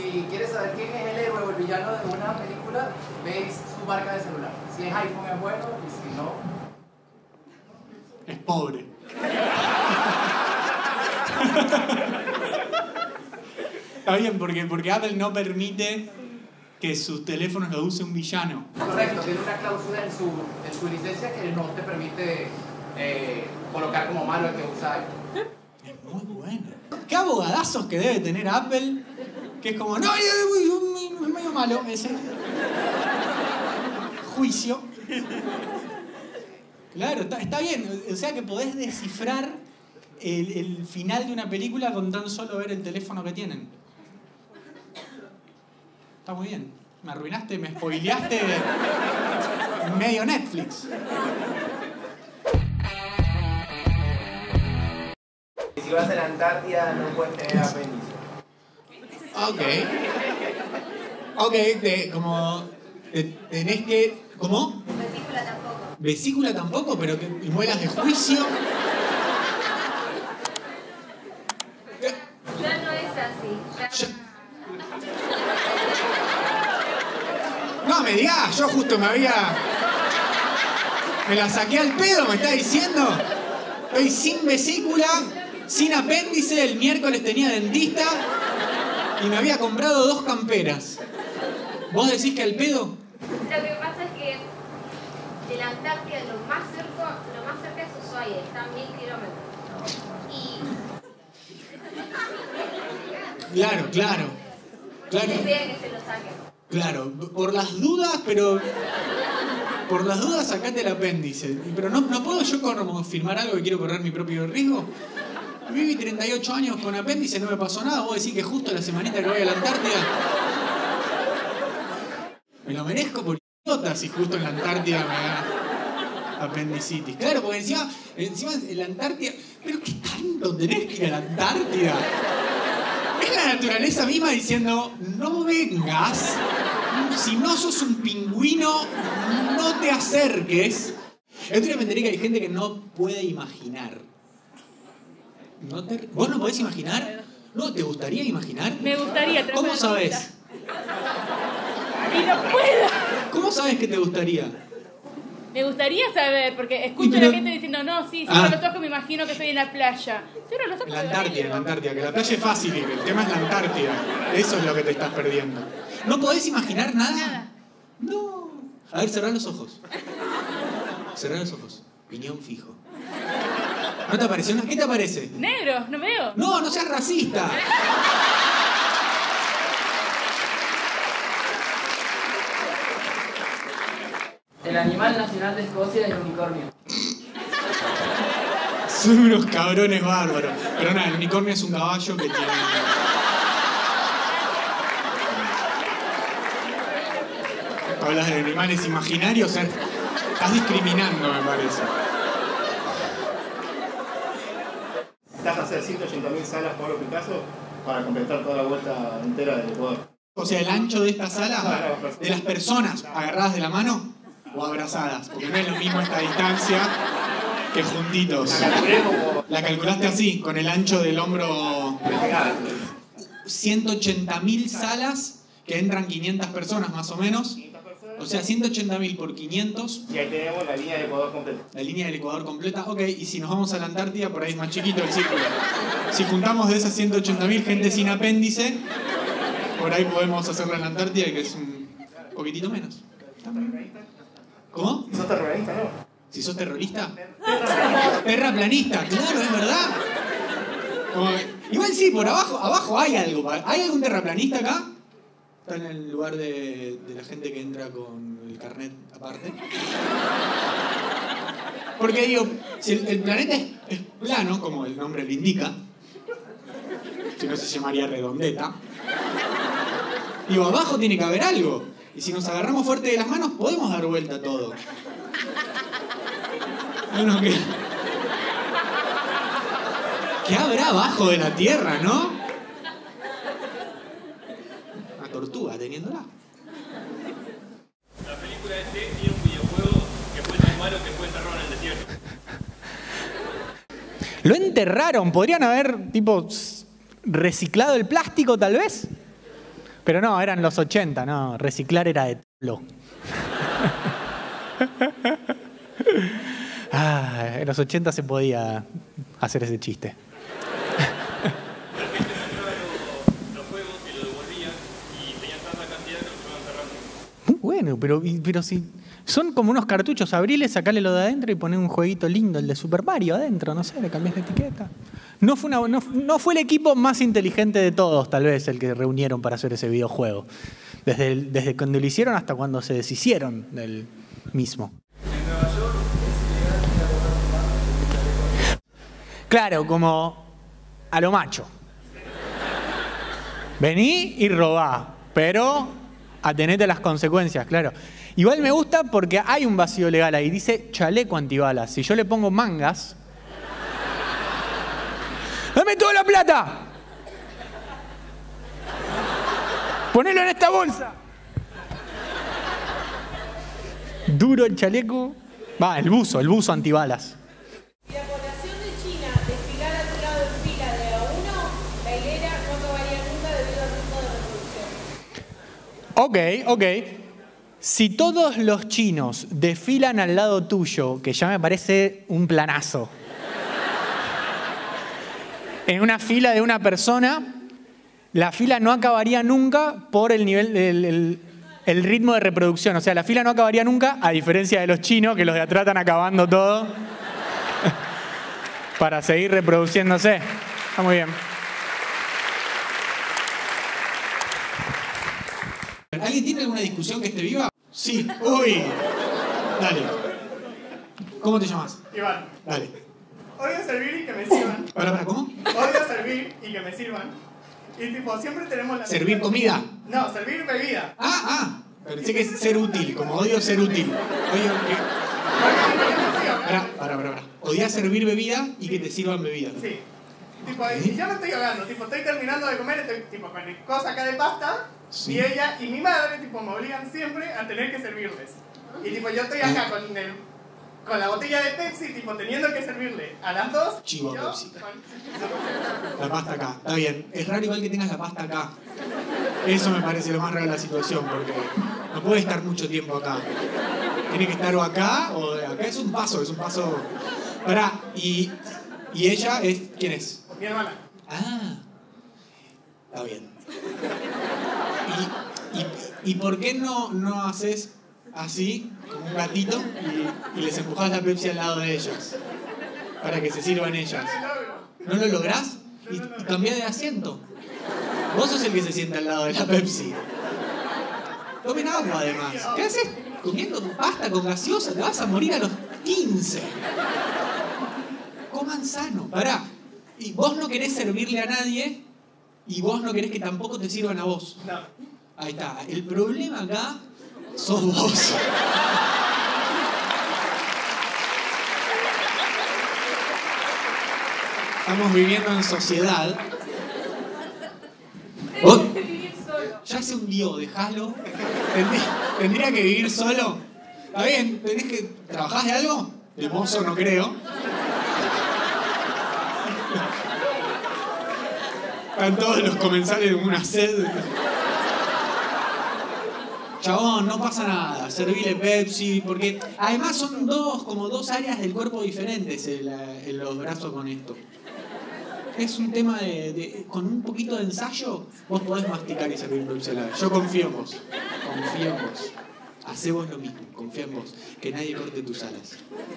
Si quieres saber quién es el héroe o el villano de una película, veis su marca de celular. Si es iPhone es bueno y si no... Es pobre. Está bien, porque Apple no permite que sus teléfonos lo use un villano. Correcto, tiene una cláusula en su licencia que no te permite colocar como malo el que usa iPhone. Es muy bueno. ¿Qué abogadazos que debe tener Apple? Que es como, no, es medio malo ese. Juicio. Claro, está bien. O sea que podés descifrar el final de una película con tan solo ver el teléfono que tienen. Está muy bien. Me arruinaste, me spoileaste medio Netflix. Si vas a la Antártida no puedes tener apéndice. Ok, como tenés que... ¿Cómo? Vesícula tampoco. Vesícula tampoco, pero que muelas de juicio. Ya no es así. No me digas, yo justo me la saqué al pedo, me está diciendo. Estoy sin vesícula, sin apéndice, el miércoles tenía dentista y me había comprado 2 camperas. ¿Vos decís que al pedo? Lo que pasa es que de la Antártida lo más cerca es Ushuaia, está a 1000 kilómetros. Y... Claro. La idea que se lo saquen. Claro, por las dudas, pero... Por las dudas sacate el apéndice. Pero no puedo yo como filmar algo que quiero correr mi propio riesgo. Viví 38 años con apéndice, no me pasó nada. Vos decís que justo la semanita que voy a la Antártida... Me lo merezco por idiota si justo en la Antártida me da apendicitis. Claro, porque encima en la Antártida... ¿Pero qué tanto tenés que ir a la Antártida? Es la naturaleza misma diciendo, no vengas, si no sos un pingüino, no te acerques. El otro día me enteré que hay gente que no puede imaginar. ¿Vos no podés imaginar? ¿No te gustaría imaginar? Me gustaría. ¿Cómo sabés? Y no puedo. ¿Cómo sabes que te gustaría? Me gustaría saber, porque escucho a la gente diciendo, no, sí, cierro los ojos, me imagino que estoy en la playa. Cierro los ojos. En la Antártida, que la playa es fácil, el tema es la Antártida. Eso es lo que te estás perdiendo. ¿No podés imaginar nada? Nada. No. A ver, cerrá los ojos. Cerrá los ojos. Piñón fijo. ¿No te apareció? ¿Qué te aparece? Negro, no veo. No, no seas racista. El animal nacional de Escocia es el unicornio. Son unos cabrones bárbaros. Pero nada, el unicornio es un caballo que tiene... Hablas de animales imaginarios, estás discriminando, me parece. Estás a hacer 180.000 salas Pablo Picasso para completar toda la vuelta entera del Ecuador. O sea, el ancho de estas salas, de las personas agarradas de la mano o abrazadas. Porque no es lo mismo esta distancia que juntitos. La calculaste así, con el ancho del hombro. 180.000 salas que entran 500 personas más o menos. O sea, 180.000 por 500. Y ahí tenemos la línea del Ecuador completa. La línea del Ecuador completa. Ok, y si nos vamos a la Antártida, por ahí es más chiquito el círculo. Si juntamos de esas 180.000 gente sin apéndice, por ahí podemos hacerla en la Antártida, que es un poquitito menos. ¿Cómo? Si sos terrorista, ¿no? Si sos terrorista. Terraplanista, claro, es verdad. Igual sí, por abajo hay algo. ¿Hay algún terraplanista acá? Está en el lugar de la gente que entra con el carnet aparte. Porque digo, si el planeta es plano, como el nombre le indica, si no se llamaría redondeta, digo, abajo tiene que haber algo. Y si nos agarramos fuerte de las manos, podemos dar vuelta a todo. Bueno, ¿qué habrá abajo de la Tierra, no? Una tortuga teniéndola. La película de T tiene un videojuego que fue tan malo que fue enterrado en el desierto. Lo enterraron. ¿Podrían haber, tipo, reciclado el plástico, tal vez? Pero no, eran los 80, no, reciclar era de tolo. En los 80 se podía hacer ese chiste. La gente compraba los juegos y lo devolvían y tenían tanta cantidad que los iban cerrando. Muy bueno, pero si son como unos cartuchos, abrile, sacale lo de adentro y poné un jueguito lindo, el de Super Mario adentro, no sé, le cambiás la etiqueta. No fue el equipo más inteligente de todos, tal vez, el que reunieron para hacer ese videojuego. Desde cuando lo hicieron hasta cuando se deshicieron del mismo. En Nueva York es ilegal ir a robar un banco. Claro, como a lo macho. Vení y robá, pero atenete a las consecuencias, claro. Igual me gusta porque hay un vacío legal ahí. Dice chaleco antibalas. Si yo le pongo mangas... ¡Dame toda la plata! ¡Ponelo en esta bolsa! Duro el chaleco. Va, el buzo antibalas. Si la población de China desfilara a tu lado en fila de a uno, la hilera no acabaría nunca debido al ritmo de reproducción. Ok. Si todos los chinos desfilan al lado tuyo, que ya me parece un planazo, en una fila de una persona, la fila no acabaría nunca por el nivel el ritmo de reproducción. O sea, la fila no acabaría nunca, a diferencia de los chinos, que los de atrás están acabando todo para seguir reproduciéndose. Está muy bien. ¿Alguien tiene alguna discusión que esté viva? Sí. Uy. Dale. ¿Cómo te llamas? Iván, Dale. odio servir y que me sirvan. Para, ¿cómo? Odio servir y que me sirvan. Y tipo, siempre tenemos la... ¿Servir comida? No, servir bebida. Pensé que es ser útil, como odio ser útil. Odio que... Para. Odias servir bebida y que te sirvan bebida. Sí. Tipo, y yo me estoy ahogando, tipo, estoy terminando de comer, estoy tipo con mi cosa acá de pasta, Sí. y ella y mi madre, tipo, me obligan siempre a tener que servirles. Y tipo, yo estoy acá con la botella de Pepsi, tipo, teniendo que servirle a las dos. Chivo yo, Pepsi. La pasta acá, está bien. Es raro igual que tengas la pasta acá. Eso me parece lo más raro de la situación, porque no puede estar mucho tiempo acá. Tiene que estar o acá o de acá. Es un paso. Pará, y ella es... ¿Quién es? Mi hermana. Está bien. ¿Y por qué no haces así, como un gatito, y les empujás la Pepsi al lado de ellas? Para que se sirvan ellas. ¿No lo lográs? Y cambiá de asiento. Vos sos el que se sienta al lado de la Pepsi. Tomen agua, además. ¿Qué haces comiendo pasta con gaseosa? Te vas a morir a los 15. Coman sano. Pará. Y vos no querés servirle a nadie y vos no querés que tampoco te sirvan a vos. No. Ahí está. El problema acá sos vos. Estamos viviendo en sociedad. ¿Vos? Ya se hundió, dejalo. ¿Tendría que vivir solo? Está bien, ¿tenés que... ¿Trabajás de algo? De mozo no creo. Están todos los comensales en una sed. Chabón, no pasa nada, servile Pepsi, porque además son como dos áreas del cuerpo diferentes en los brazos con esto. Es un tema con un poquito de ensayo, vos podés masticar y servir Pepsi a la vez. Yo confío en vos, Hacé vos lo mismo, confía en vos, que nadie corte tus alas.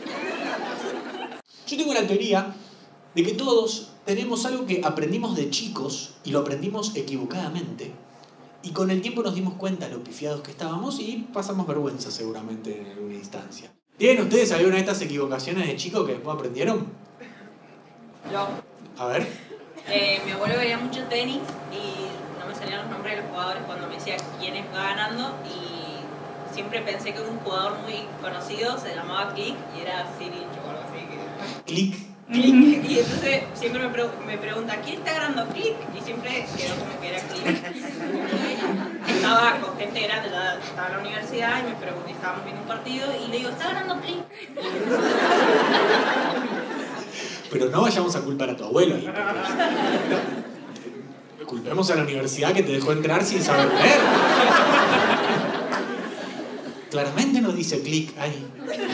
Yo tengo la teoría de que todos tenemos algo que aprendimos de chicos y lo aprendimos equivocadamente. Y con el tiempo nos dimos cuenta de lo pifiados que estábamos y pasamos vergüenza seguramente en alguna instancia. ¿Tienen ustedes alguna de estas equivocaciones de chico que después aprendieron? Yo. A ver. Mi abuelo veía mucho tenis y no me salían los nombres de los jugadores cuando me decía quiénes va ganando y siempre pensé que un jugador muy conocido se llamaba Click y era Sirich o algo así. Click. Click. Y entonces siempre me pregunta ¿quién está ganando? Click. Y siempre quedó como que era Click. Estaba con gente grande, estaba en la universidad y me pregunté, estábamos viendo un partido y le digo, ¿está ganando Click? Pero no vayamos a culpar a tu abuelo ahí. culpemos a la universidad que te dejó entrar sin saber leer. Claramente no dice clic ahí.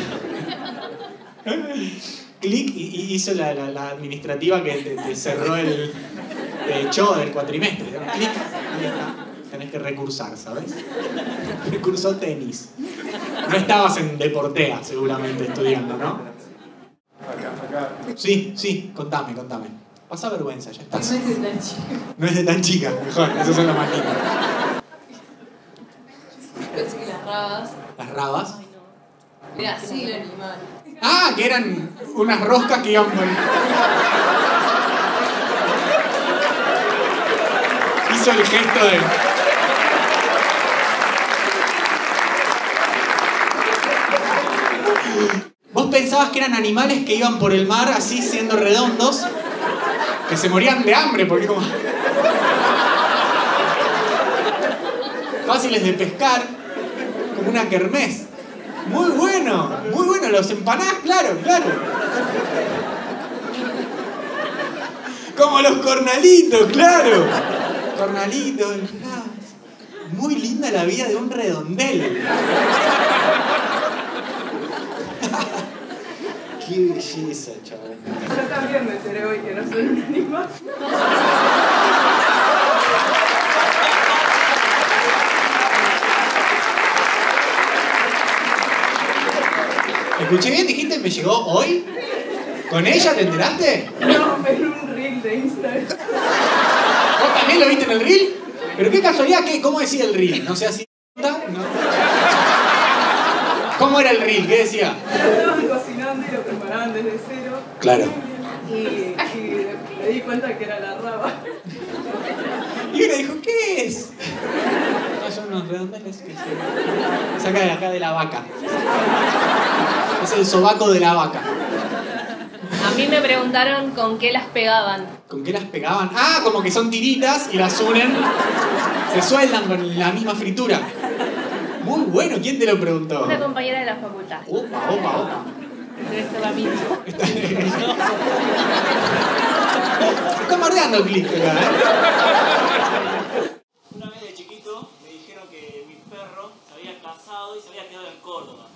Clic y hizo la administrativa que te cerró te echó del cuatrimestre. ¿No? Clic, ahí está. Tenés que recursar, ¿sabes? Recursó tenis. No estabas en Deportea, seguramente, estudiando, ¿no? Acá. Sí, contame. Pasa vergüenza, ya está. No es de tan chica. No es de tan chica, mejor, esos son los más lindos. Pensé que las rabas. ¿Las rabas? Ay, no. Era así el animal. Ah, que eran unas roscas que iban por... Hizo el gesto de... ¿Vos pensabas que eran animales que iban por el mar así siendo redondos? Que se morían de hambre porque como... Fáciles de pescar, como una kermés. Muy bueno, los empanás, claro. Como los cornalitos, claro. Cornalitos, muy linda la vida de un redondel. Qué belleza, chaval. Yo también me enteré hoy que no soy un animal. ¿Escuché bien? ¿Dijiste me llegó hoy? ¿Con ella te enteraste? No, pero un reel de Instagram. ¿Vos también lo viste en el reel? Pero qué casualidad, ¿cómo decía el reel? No sé, así... ¿No? ¿Cómo era el reel? ¿Qué decía? Estaban cocinando y lo preparaban desde cero. Claro. Y me di cuenta que era la raba. Y uno dijo, ¿qué es? No, son unos redondeles que se saca de acá de la vaca. Es el sobaco de la vaca. A mí me preguntaron con qué las pegaban. ¿Con qué las pegaban? Ah, como que son tiritas y las unen. Se sueldan con la misma fritura. Muy bueno, ¿quién te lo preguntó? Una compañera de la facultad. Opa. Debe ser la misma. Se está mordeando el clip acá, ¿eh? Una vez de chiquito me dijeron que mi perro se había casado y se había quedado en Córdoba.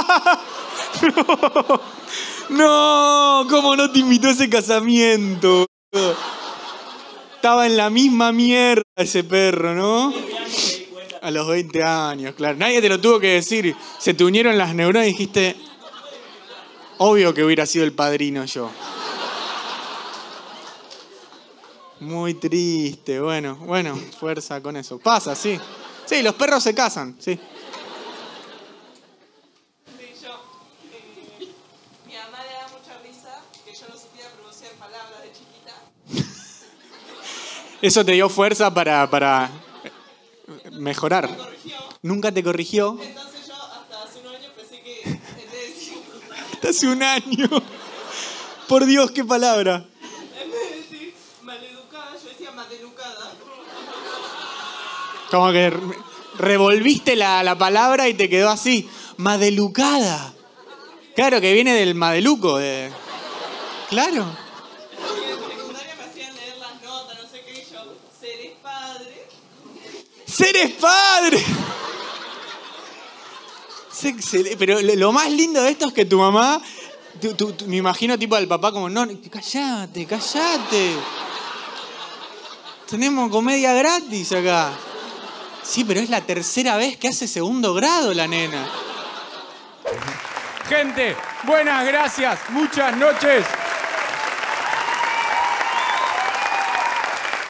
No, ¿cómo no te invitó a ese casamiento? Estaba en la misma mierda ese perro, ¿no? A los 20 años, claro. Nadie te lo tuvo que decir. Se te unieron las neuronas y dijiste... Obvio que hubiera sido el padrino yo. Muy triste, bueno, fuerza con eso. Pasa, sí. Sí, los perros se casan, sí. Mi mamá le da mucha risa que yo no supiera pronunciar palabras de chiquita. Eso te dio fuerza para mejorar. Nunca te corrigió. Entonces yo hasta hace un año pensé que en vez de decir... Hasta hace un año. Por Dios, qué palabra. En vez de decir maleducada, yo decía madelucada. Como que revolviste la palabra y te quedó así. Madelucada. Claro, que viene del madeluco. Claro. Y en secundaria me hacían leer las notas, no sé qué, y yo, ¿serés padre? ¡Seres padre! Pero lo más lindo de esto es que tu mamá, me imagino tipo al papá como, no, cállate. Tenemos comedia gratis acá. Sí, pero es la tercera vez que hace segundo grado la nena. Gente, buenas gracias, muchas noches.